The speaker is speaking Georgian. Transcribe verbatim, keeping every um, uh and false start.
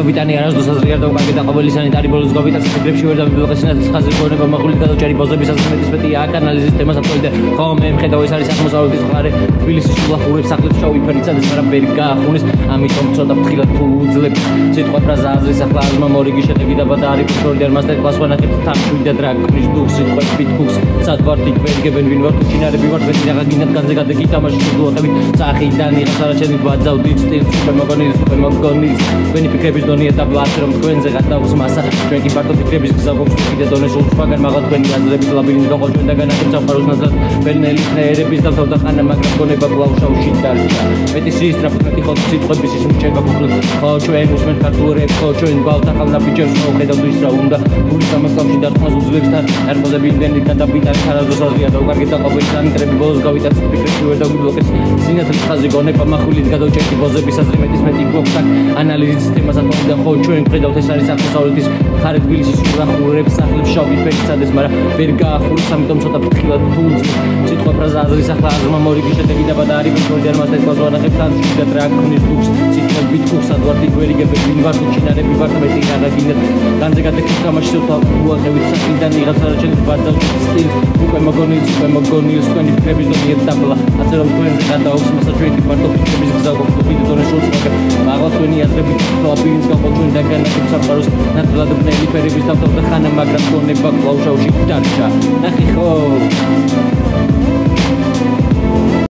ვიტანი არასდროს აზრიერდა უკარგეთ და ყოველი სანიტარი ბოლოს გავიტაცე ფიქრებში ვერ დავიბლოკე სინათლის ხაზი გონება მახული გადაჭერი ბოზების აზრმეტის მეტი აქ ანალიზის თემას აწვდიდა ხო მე მხედავ ეს არის აღმოსავლეთის მხარე თბილისის უბახურებს სახლებს შავი ფერიცადეს მაგრამ ვერ გაახუნის ამიტომ ცოტა ფრთხილად თუ უძლებ სიტყვა ფრაზა აზრის ახლა აზმა მორიგი შედეგი დაბადა არის ფორდერ მასტერ კლას ვანახებთ თამშვი და დრაგნის დუხს სიტყვებს პიტკუქს სადვარტი გვერგებენ ვინ ვარ თუ ჩინარები ვარ ვეთი რაღა გინდათ განზე გადეგი თამაში დუახებით წახიდან იღებს არაჩენით ვაძავდით სტილს სუპერმოგონილის სუპერმოგონილის თქვენი ფიქრების დონია დაბლა ასე რომ თქვენზე გადაქვს მასა ჩვენ კი მარტო ფიქრების გზა გვაქვს კიდე დონე სულ სხვაგან მაგალ თქვენი აზრების ლაბირინთი გაყო ჩვენ და განახეთ სამყაროს ნაზრად ბერნელი ნერების დავთავდა ხანა მაგრამ გონება ბლაუშავში დარჩა მეტი სისტრაფით მეტი ხოთ სიტყვების ის მჭება გუგლ ხო ჩვენ უსმენთ ქართულებს ხო ჩვენ გვალთ ახალ ბიჭებს ხო ხედავთ ის რა უნდა გული სამასწავლში დარტყმას უძლებს თან ერბოზები იმდენი გადაბიტარი ხარაზოს აზრია და უკარგეთ და ყოველი სანიტრები ბოლოს გავიტაცეთ ფიქრებში ვერ დაგვიბლოკეს სინათლის ხაზი გონება მახვილით გადავჭერდი ბოზების აზრი მეტის მეტი გვაქვს აქ ანალიზის თემას აწვდიდა ხო ჩვენ ხედავთ ეს არის აღმოსავლეთის მხარე თბილისის უბახურებს სახლებს შავი ფერიცადეს მაგრამ ვერ გაახურს ამიტომ ცოტა ფრთხილად თუ უძლებ სიტყვა ფრაზა აზრის ახლა აზმა მორიგი შედეგი დაბადა არის ფორდერ მასტერ კლას ვანახებთ თამშვი და დრაგნის დუხს სიტყვებს პიტკუქს სადვარტი გვერგებენ ვინ ვარ თუ ჩინარები ვარ მეტი რაღა გინდათ განზე გადეგი თამაში სულთა უახევით საყიდან იღებს არაჩენით ვაძავდით სტილს უკვე მოგონილს უკვე მოგონილს თქვენი ფიქრების დონია დაბლა ასე რომ თქვენზე გადაქვს მასა ჩვენ კი მარტო ფიქრების გზა გვაქვს თუ კიდე დონე სულ სხვაგან მაგალ თქვენი აზრებით ლაბირინთს გაყო ჩვენ და განახეთ სამყაროს ნათლად ბნელი ფერების დავთავდა ხანა მაგრამ გონება ბლაუშავში დარჩა ნახე ხო